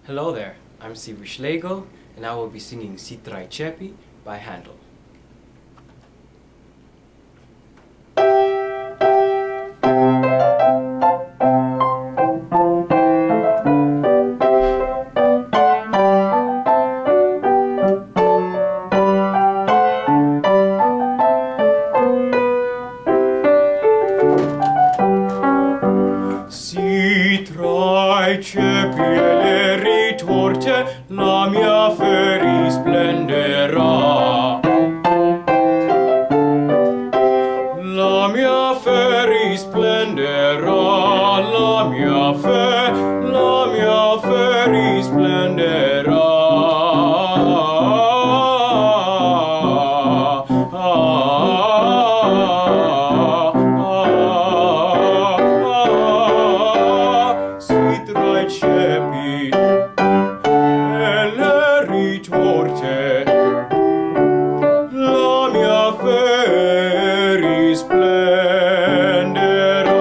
Hello there, I'm Sivu Schlegel and I will be singing Ceppi by Handel. Ceppi e le ritorte, la mia fe risplenderà. La mia fe risplenderà, la mia fe risplenderà. Ceppi e le ritorte, la mia fe risplenderà.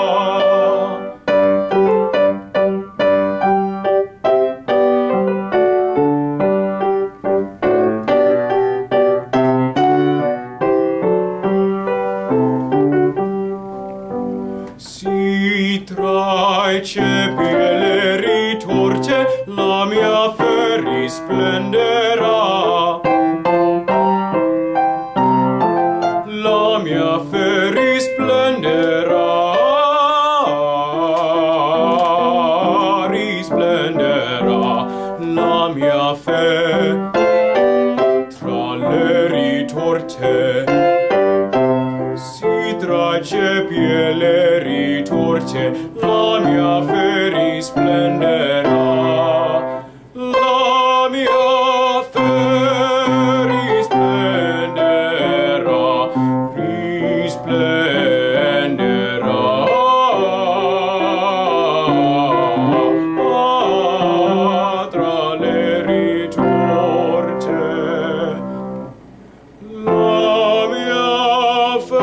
Si tra i ceppi e le ritorte, la mia fe risplenderà. La mia fe risplenderà, risplenderà. La mia fe tra le ritorte, si tra i ceppi e le ritorte, la mia fe risplenderà. La mia fe risplenderà, risplenderà. Tra le ritorte, la mia fe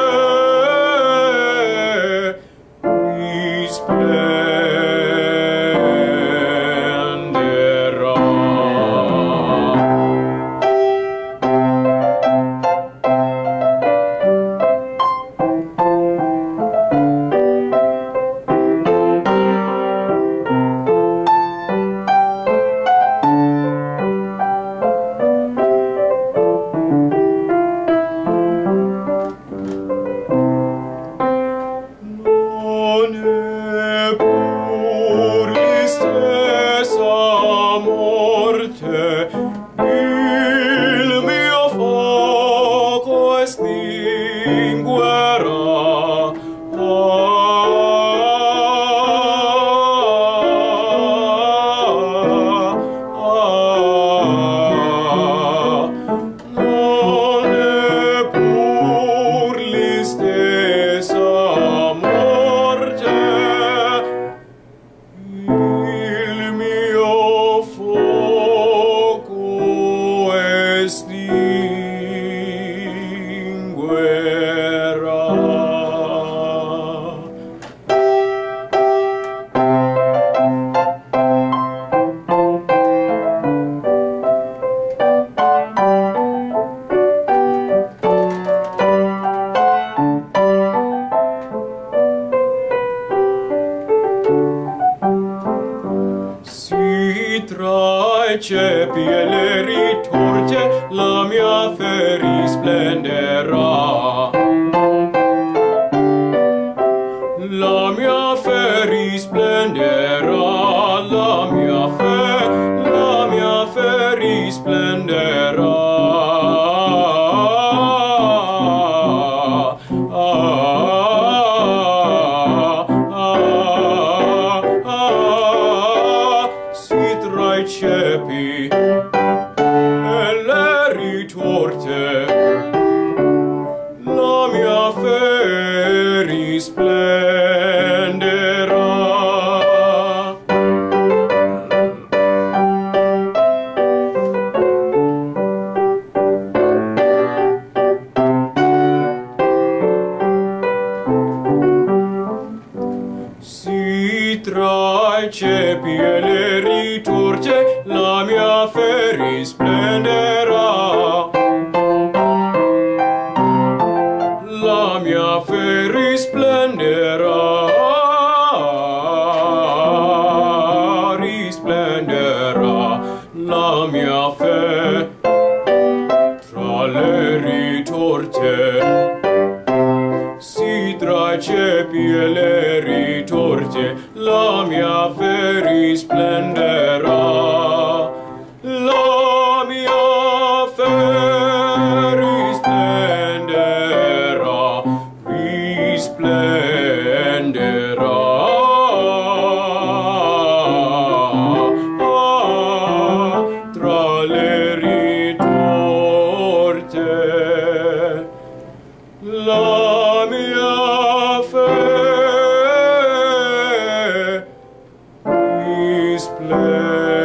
il mio fuoco estinguerà. Non è pur l'istessa morte, il mio fuoco estinguerà. Si tra i ceppi e le ritorte, la mia fe risplenderà. La mia fe risplenderà, la mia fe risplenderà. Ceppi e le ritorte, la mia fe risplenderà. Si tra i ceppi piele ritorce, la mia fe risplenderà. La mia fe risplenderà, risplenderà, la mia fe tra le ritorce. Si tra i ceppi e le ritorce, la mia fe risplenderà. La mia fe risplenderà, risplenderà. Tra le ritorce, la mia fe risplenderà.